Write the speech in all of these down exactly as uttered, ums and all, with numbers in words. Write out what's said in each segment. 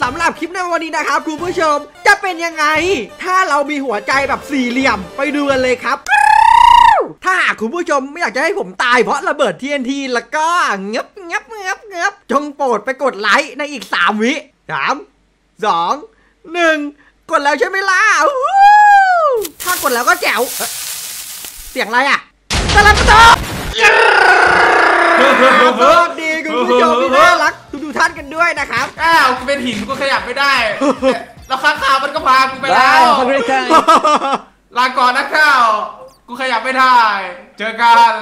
ำหรับคลิปในวันนี้นะครับคุณผู้ชมจะเป็นยังไงถ้าเรามีหัวใจแบบสี่เหลี่ยมไปดูกันเลยครับถ้าหากคุณผู้ชมไม่อยากจะให้ผมตายเพราะระเบิด ที เอ็น ที แล้วก็เงียบเงียบเงียบเงียบจงโปรดไปกดไลค์ในอีกสามวิสามสองหนึ่งกดแล้วใช่ไหมล่ะถ้ากดแล้วก็แจ๋วเสียงอะไรอ่ะตะลับตะสวัสดีคุณผู้ชมที่น่ารักทุกท่านกันด้วยนะครับอ้าวกูเป็นหินกูขยับไม่ได้แล้วข้างข่าวมันก็พากูไปแล้วลาก่อนนะข้าวกูขยับไม่ได้เจอกัน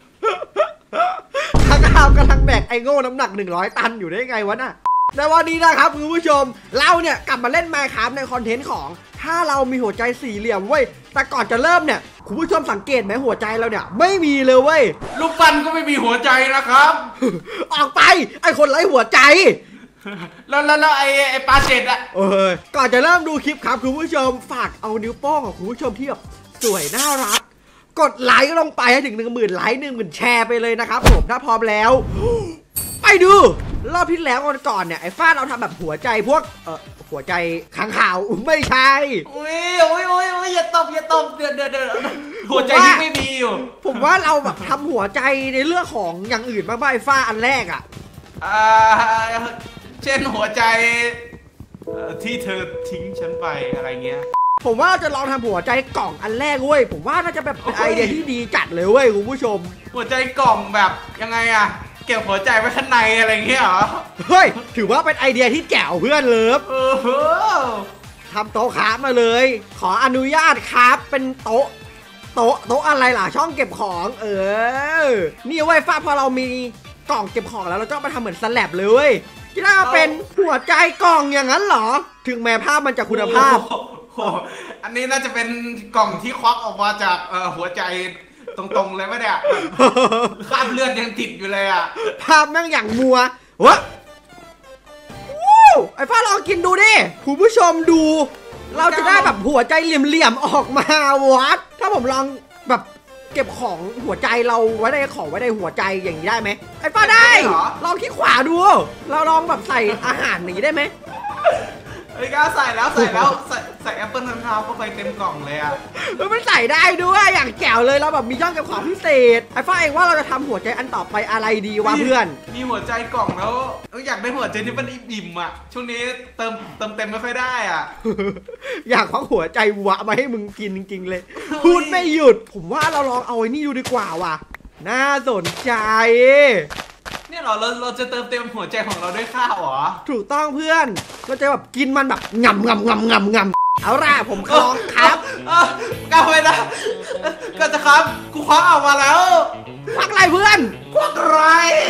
ข้างข่าวกำลังแบกไอโง่น้ำหนักหนึ่งร้อยตันอยู่ได้ไงวะน่ะในวันนี้นะครับคุณผู้ชมเราเนี่ยกลับมาเล่น Minecraft ในคอนเทนต์ของถ้าเรามีหัวใจสี่เหลี่ยมเว้ยแต่ก่อนจะเริ่มเนี่ยคุณผู้ชมสังเกตไหมหัวใจเราเนี่ยไม่มีเลยเว้ยลูกปั้นก็ไม่มีหัวใจนะครับออกไปไอคนไร้หัวใจแล้วแล้วไอไอปลาเจ็ดอะเออก่อนจะเริ่มดูคลิปครับคุณผู้ชมฝากเอานิ้วโป้งของคุณผู้ชมที่แบบสวยน่ารักกดไลค์ลงไปให้ถึงหนึ่งหมื่นไลค์หนึ่งหมื่นแชร์ไปเลยนะครับผมถ้าพร้อมแล้วไปดูรอบที่แล้วก่อนเนี่ยไอ้ฟ้าเราทำแบบหัวใจพวกเออหัวใจค้างข่าวไม่ใช่อุ้ยโอ้ยโอ้ยโอ้ยอย่าตบอย่าตบเดือดเดือดเดือดหัวใจที่ไม่มีอยู่ผมว่าเราแบบทำหัวใจในเรื่องของอย่างอื่นบ้างไอ้ฟ้าอันแรกอ่ะอ่าเช่นหัวใจที่เธอทิ้งฉันไปอะไรเงี้ยผมว่าจะลองทำหัวใจกล่องอันแรกเว้ยผมว่าน่าจะแบบไอเดียที่ดีจัดเลยเว้ยคุณผู้ชมหัวใจกล่องแบบยังไงอะเก็บหัวใจไว้ข้างในอะไรเงี้ยเหรอเฮ้ยถือว่าเป็นไอเดียที่แจ๋วเพื่อนเลิฟทำโต๊ะคราฟมาเลยขออนุญาตครับเป็นโต๊ะโต๊ะโต๊ะอะไรล่ะช่องเก็บของเออนี่เว้ยฟ้าพอเรามีกล่องเก็บของแล้วเราก็มาทำเหมือนสแลบเลยเว้ยที่น่าเป็นหัวใจกล่องอย่างนั้นเหรอถึงแม้ภาพมันจะคุณภาพอันนี้น่าจะเป็นกล่องที่ควักออกมาจากหัวใจตรงๆเลยไหมเนี่ยคราบเลือดยังติดอยู่เลยอ่ะภาพแม่งอย่างมัววะวู้ไอ้ฟ้าลองกินดูดิคุณผู้ชมดูเราจะได้แบบหัวใจเหลี่ยมๆออกมาวัดถ้าผมลองแบบเก็บของหัวใจเราไว้ในของไว้ในหัวใจอย่างนี้ได้ไหมไอ้ฟ้าได้ลองที่ขวาดูเราลองแบบใส่อาหารอย่างนี้ได้ไหมไอ้ก้าใส่แล้วใส่แล้วใส่ใส่แอปเปิลทันทาวเข้าไปเต็มกล่องเลยอ่ะมันใส่ได้ด้วยอย่างแจ๋วเลยเราแบบมีช่องเก็บของพิเศษไอ้ฟ้าเองว่าเราจะทำหัวใจอันต่อไปอะไรดีวะเพื่อนมีหัวใจกล่องแล้วอยากได้หัวใจที่มันอิ่มๆอ่ะช่วงนี้เติมเติมเต็มไม่ค่อยได้อ่ะอยากควักหัวใจวัวมาให้มึงกินจริงๆเลยพูดไม่หยุดผมว่าเราลองเอาไอ้นี่ดูดีกว่าว่ะน่าสนใจเนี่ยเราเราเราจะเติมเต็มหัวใจของเราด้วยข้าวเหรอถูกต้องเพื่อนเราจะแบบกินมันแบบงำงำงำงำงำเอาล่ะผมคล้องครับก้าวไปนะก็จะครับกูคว้าออกมาแล้วควักอะไรเพื่อนควักอะไร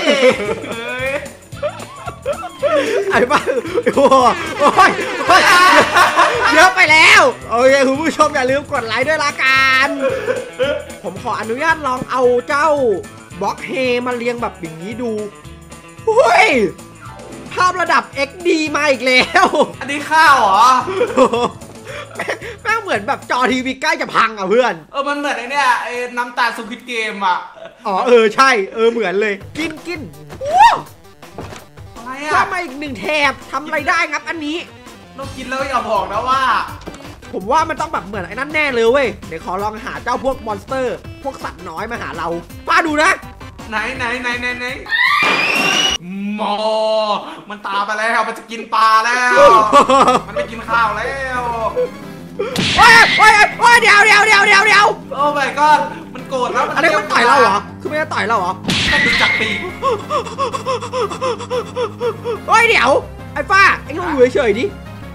ไอ้บ้าโอ้ยเยอะไปแล้วโอเคคุณผู้ชมอย่าลืมกดไลค์ด้วยละกันผมขออนุญาตลองเอาเจ้าบล็อกเฮมาเรียงแบบอย่างนี้ดูเฮ้ยภาพระดับ เอ็กซ์ ดี มาอีกแล้วอันนี้ข้าวเหรอแม่งเหมือนแบบจอทีวีใกล้จะพังอ่ะเพื่อนเออมันเหมือนไอ้เนี่ยไอ้น้ำตาลสควิดเกมอ่ะอ๋อเออใช่เออเหมือนเลยกินกินอะไรอ่ะถ้ามาอีกหนึ่งแถบทำอะไรได้ครับอันนี้เรากินแล้วอย่าบอกนะว่าผมว่ามันต้องแบบเหมือนไอ้นั่นแน่เลยเว้ยเดี๋ยวขอลองหาเจ้าพวกมอนสเตอร์พวกสัตว์น้อยมาหาเราป้าดูนะไหนไหนไหนไหนไหนหมอมันตาไปแล้วมันจะกินปลาแล้วมันไม่กินข้าวแล้วโอ้ยโอ้ยโอ้ยเดี๋ยวเดี๋ยวเดี๋ยวเดี๋ยวเดี๋ยวโอ้ my god มันโกรธแล้วอะไรมันต่อยเราเหรอคือไม่ได้ต่อยเราเหรอแค่ดูจับปีกโอ้ยเดี๋ยวไอ้ฟ้าไอ้ห้องอยู่เฉยๆดิ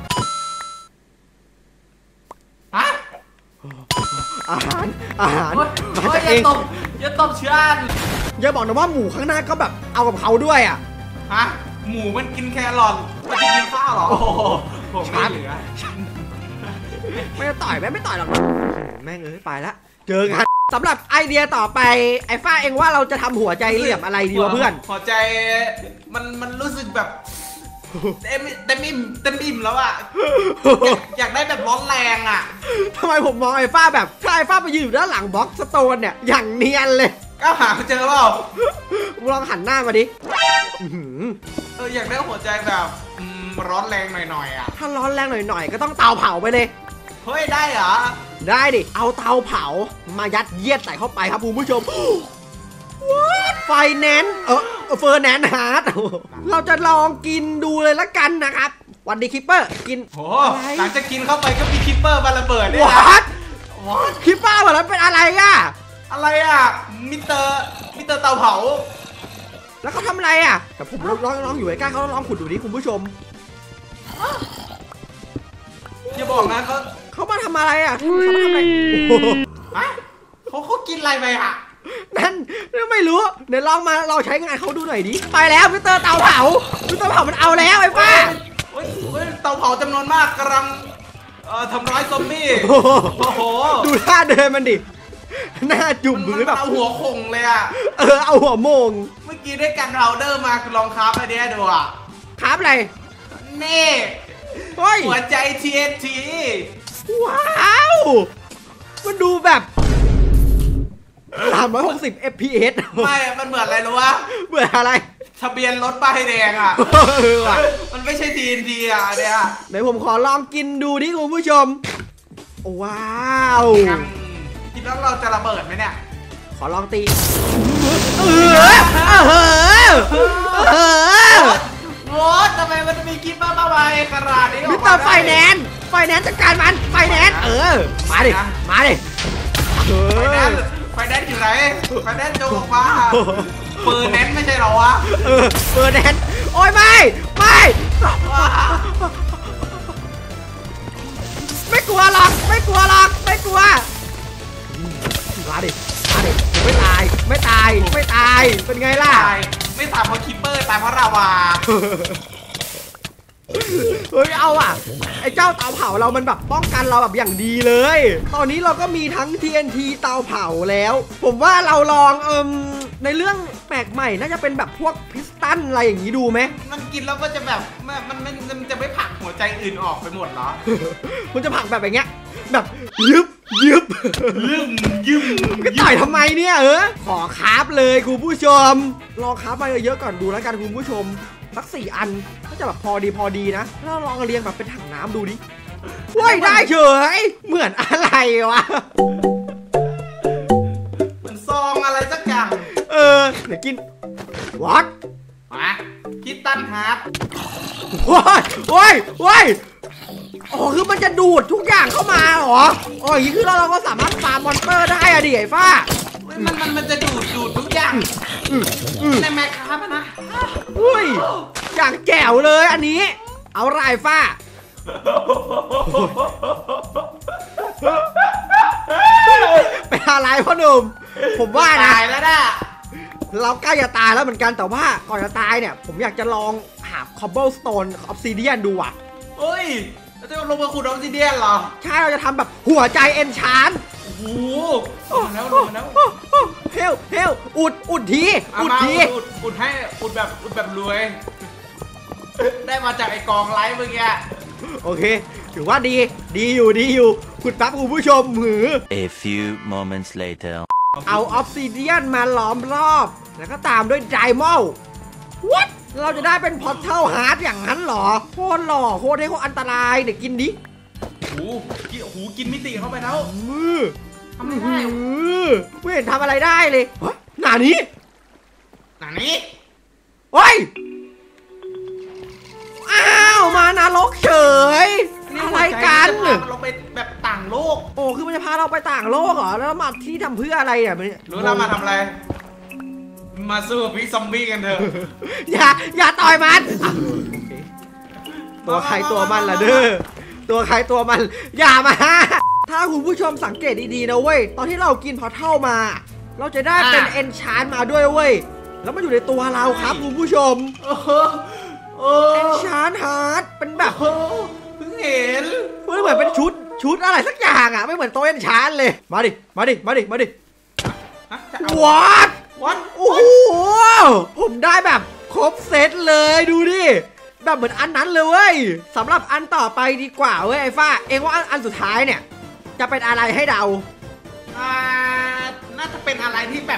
ฮะอาหารอาหารมาจากเองอย่าตบเชื่อนอย่าบอกนะว่าหมูข้างหน้าก็แบบเอากับเขาด้วยอ่ะฮะหมูมันกินแครอทมันจะกินข้าวหรอโอ้โหผมไม่เหลือไม่ต่อยแม่ไม่ต่อยหรอกแม่งเอ้ยไปละเจอกันสำหรับไอเดียต่อไปไอ้ฟ้าเองว่าเราจะทำหัวใจเหลี่ยมอะไรดีวะเพื่อนหัวใจมันมันรู้สึกแบบเต็มเต็มอิ่มเต็มอิ่มแล้วอ่ะอยากได้แบบร้อนแรงอ่ะทำไมผมมองไอ้ฟ้าแบบถ้าไอ้ฟ้าไปยืนอยู่ด้านหลังบล็อกสโตนเนี่ยอย่างเนียนเลยก็หาเจอเปล่าลองหันหน้ามาดิเอออยากได้หัวใจแบบร้อนแรงหน่อยๆอ่ะถ้าร้อนแรงหน่อยๆก็ต้องเตาเผาไปเลยเฮ้ยได้เหรอได้ดิเอาเตาเผามายัดเยียดใส่เข้าไปครับคุณผู้ชมไฟแนนซ์เออเฟอร์แนนซ์ฮาร์ดเราจะลองกินดูเลยละกันนะครับวันดีคิปเปอร์กินโอ้หลังจากกินเข้าไปก็มีคิปเปอร์มาระเบิดด้วยนะคิปเปอร์มาแล้วเป็นอะไรอ่ะอะไรอ่ะมิสเตอร์มิสเตอร์เตาเผาแล้วเขาทำอะไรอ่ะแต่ผมลองลองอยู่ใกล้เขาลองขุดดูดิคุณผู้ชมอย่าบอกนะเขาเขามาทำอะไรอ่ะเขามาทำอะไรเขาเขากินอะไรไปอ่ะนั่นไม่รู้เดี๋ยวลองมาลองใช้งานเขาดูหน่อยดิไปแล้วมิสเตอร์เตาเผามิสเตอร์เผามันเอาแล้วไอ้ป้าเตาเผาจำนวนมากกำลังทำร้ายซอมบี้โอ้โหดูท่าเดินมันดิหน้าจุ่มหรือแบบเอาหัวคงเลยอ่ะเออเอาหัวโมงเมื่อกี้ได้กันเราเดอร์มาลองคราฟไอเดียดูอ่ะคราฟอะไรนี่หัวใจ ที เอ็น ทีว้าวมันดูแบบสามร้อยหกสิบ เอฟ พี เอสไม่มันเหมือนอะไรรู้วะเหมือนอะไรทะเบียนรถป้ายแดงอ่ะมันไม่ใช่ ที เอ็น ที อ่ะเนี่ยเดี๋ยวผมขอลองกินดูดิคุณผู้ชมว้าวคิดว่าเราจะระเบิดไหมเนี่ยขอลองตีเออเออเออโว้ทำไมมันมีคลิปมาบ้าใบขนาดนี้มิสเตอร์ไฟแนนซ์ไฟแนนซ์จัดการมันไฟแนนซ์เออมาดิมาดิไฟแนนซ์ไฟแนนซ์อยู่ไหนไฟแนนซ์จงออกมาเฟอร์แนนซ์ไม่ใช่หรอวะเออเฟอร์แนนซ์โอ้ยไม่ไม่ไม่กลัวหรอกไม่กลัวหรอกไม่กลัวมาดิมาดิไม่ตายไม่ตายไม่ตายเป็นไงล่ะไม่ตายเพราะคิปเปอร์ตายเพราะราวาเฮ้ยเอาอ่ะไอ้เจ้าเตาเผาเรามันแบบป้องกันเราแบบอย่างดีเลยตอนนี้เราก็มีทั้ง ที เอ็น ที เตาเผาแล้วผมว่าเราลองเอิมในเรื่องแปลกใหม่น่าจะเป็นแบบพวกพิสตันอะไรอย่างนี้ดูไหมมันกินแล้วก็จะแบบมันมันมันจะไม่ผลักหัวใจอื่นออกไปหมดเหรอมันจะผลักแบบอย่างเงี้ยแบบยึบยึบยึบยึบก็ต่อยทำไมเนี่ยเออขอคราฟเลยคุณผู้ชมลองคราฟมาเยอะๆก่อนดูแล้วกันคุณผู้ชมสักสี่อันก็จะแบบพอดีพอดีนะแล้วลองเรียงแบบเป็นถังน้ำดูดิว้ายได้เฉยเหมือนอะไรวะมันซองอะไรสักอย่างเออเดี๋ยวกินวัดมาคิดตันฮาร์ดว้ายว้ายว้ายอ๋อคือมันจะดูดทุกอย่างเข้ามาเหรออ๋ออย่างนี้คือเราเราก็สามารถฟาร์มมอนสเตอร์ได้อะดิไอ้ฟ้ามันมันมันจะดูดดูดทุกอย่างในแมคคาร์นะอุ้ยอย่างแจ๋วเลยอันนี้เอาไรฟ้าเป็นอะไรพ่อหนุ่มผมว่านะตายแล้วนะเราใกล้จะตายแล้วเหมือนกันแต่ว่าก่อนจะตายเนี่ยผมอยากจะลองหาคอบเบิลสโตนออฟซิเดียนดูอ่ะเฮ้ยเราจะลงมาขุดออฟซิเดียนเหรอใช่เราจะทำแบบหัวใจเอนชานโอ้โหลงมาแล้วลงมาแล้วเฮลเฮลอุดอุดทีอุดทีอุดอุดให้อุดแบบอุดแบบรวยได้มาจากไอกองไลฟ์เมื่อกี้โอเคถือว่าดีดีอยู่ดีอยู่ขุดแป๊บคุณผู้ชมหือ A few moments later เอาออฟซิเดียนมาล้อมรอบแล้วก็ตามด้วยไดมอนด์วัดเราจะได้เป็นพอร์ทัลฮาร์ดอย่างนั้นเหรอโคตรหล่อโคตรให้โคตรอันตรายเดี๋ยวกินดิโอ้โหหูกินมิติเข้าไปแล้วมือทำไม่ได้ไม่เห็นทำอะไรได้เลยหนานี้หนานี้โอ้ยอ้าวมานรกเฉยอะไรกันเราไปแบบต่างโลกโอ้คือมันจะพาเราไปต่างโลกเหรอแล้วมาที่ทำเพื่ออะไรอ่ะมันรู้เรามาทำอะไรมาสู้พิกซอมบี้กันเถอะอย่าอย่าต่อยมันตัวใครตัวมันล่ะเด้อตัวใครตัวมันอย่ามาถ้าคุณผู้ชมสังเกตดีๆนะเว้ยตอนที่เรากินพอเท่ามาเราจะได้เป็นเอนชานมาด้วยเว้ยแล้วมันอยู่ในตัวเราครับคุณผู้ชมเอนชานฮาร์ดเป็นแบบเพิ่งเห็นมันเหมือนเป็นชุดชุดอะไรสักอย่างอ่ะไม่เหมือนตัวเอนชานเลยมาดิมาดิมาดิมาดิวัดวัดโอ้โหผมได้แบบครบเซตเลยดูดิแบบเหมือนอันนั้นเลยเว้ยสำหรับอันต่อไปดีกว่าเว้ยไอ้ฟ้าเองว่าอันสุดท้ายเนี่ยจะเป็นอะไรให้เดาอ่าน่าจะเป็นอะไรที่แบบ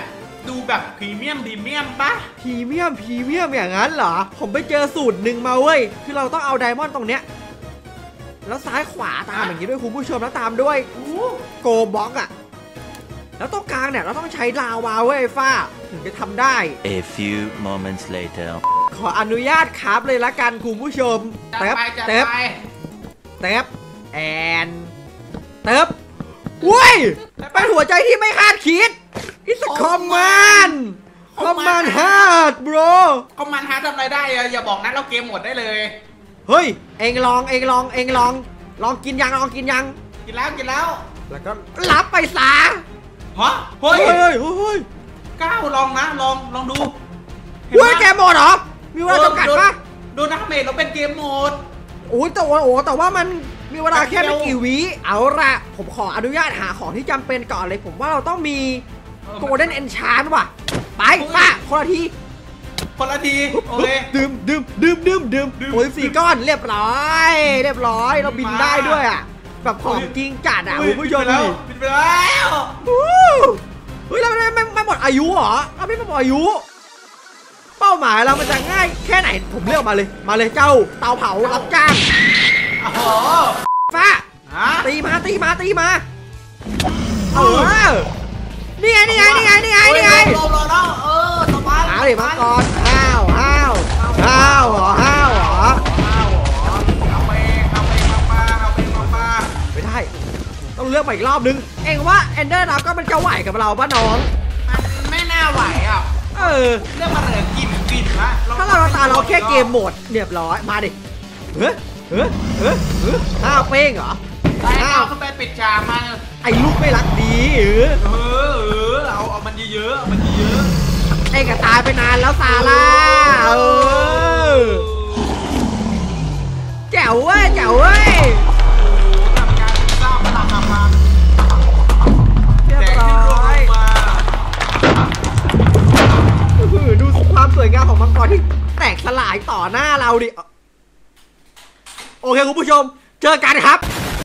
ดูแบบพรีเมียมพรีเมียมปะพรีเมียมพรีเมียมอย่างนั้นเหรอผมไปเจอสูตรหนึ่งมาเว้ยคือเราต้องเอาไดมอนด์ตรงเนี้ยแล้วซ้ายขวาตามอย่างนี้ด้วยคุณผู้ชมแล้วตามด้วยโกบ็อกอะแล้วตรงกลางเนี่ยเราต้องใช้ลาวาเว้ยฟ้าถึงจะทำได้ A few moments later. ขออนุญาตครับเลยละกันคุณผู้ชมจัดเต็บไปจัดเต็บไปเต็บแอนเต็บเว้ยเป็นหัวใจที่ไม่คาดคิดอิสคอมมานคอมมานฮาร์ดบรก็มันหาทำอะไรได้อะอย่าบอกนะเราเกมหมดได้เลยเฮ้ยเองลองเองลองเองลองลองกินยังลองกินยังกินแล้วกินแล้วแล้วก็รับไปซะฮะเฮ้ยเฮ้ยเฮ้ยก้าวลองนะลองลองดูเห็นเฮ้ยปะแกหมดเหรอมีเวลาจำกัดปะโดนนักเมทเราเป็นเกมโหมดโอ้ยแต่ว่าโอ้แต่ว่ามันมีเวลาแค่ไม่กี่วิเอาละผมขออนุญาตหาของที่จำเป็นก่อนเลยผมว่าเราต้องมีโกลเด้นเอนชานว่ะไปป้าคนละทีคนละทีโอเคดื่มดื่มดื่มดื่มดื่มโอ้ยสี่ก้อนเรียบร้อยเรียบร้อยเราบินได้ด้วยอ่ะแบบของจริงจัดอ่ะคุณผู้ชมบินไปแล้วบินไปแล้วเฮ้ยเราไม่ไม่ไม่หมดอายุเหรอเราไม่หมดอายุ เป้าหมายเรามันจะง่ายแค่ไหนผมเลือกมาเลยมาเลยเจ้าเตาเผารับจ้างโอ้โหฟ้าฮะตีมาตีมาตีมาเออนี่ไงนี่ไงนี่ไงนี่ไงนี่ไงรอรอรอเออสบายหาดิมาก่อนห้าวห้าวห้าวเหรอห้าวเหรอเอาเหรอเอาไปเอาไปมาปาเอาไปมาปาไม่ได้ต้องเลือกใหม่อีกรอบนึงเองว่าเอนเดอร์เราก็มันจะไหวกับเราป่ะน้องมันไม่น่าไหวอ่ะเออเรื่องมันเหลือกลิ่นกลิ่นละถ้าเราตาเราแค่เกมโหมดเรียบร้อยมาดิเฮ้ยเฮ้ยเฮ้ยเฮ้ยห้าวเป้งเหรอไอ้เราขึ้นไปปิดฉากมันไอ้ลูกไม่รักดีเออเออเออเอาเอามันเยอะๆเอามันเยอะไอ้กระตายไปนานแล้วซาร่าเออแจ๋วเว้ยแจ๋วเว้ยๆโอ้โหทำการสร้างพลังงานมาเรียบแสงร้ที่ร่วงอลยงมาอื้อหือดูความสวยงามของมังกรที่แตกสลายต่อหน้าเราดิโอเคคุณผู้ชมเจอกันครับ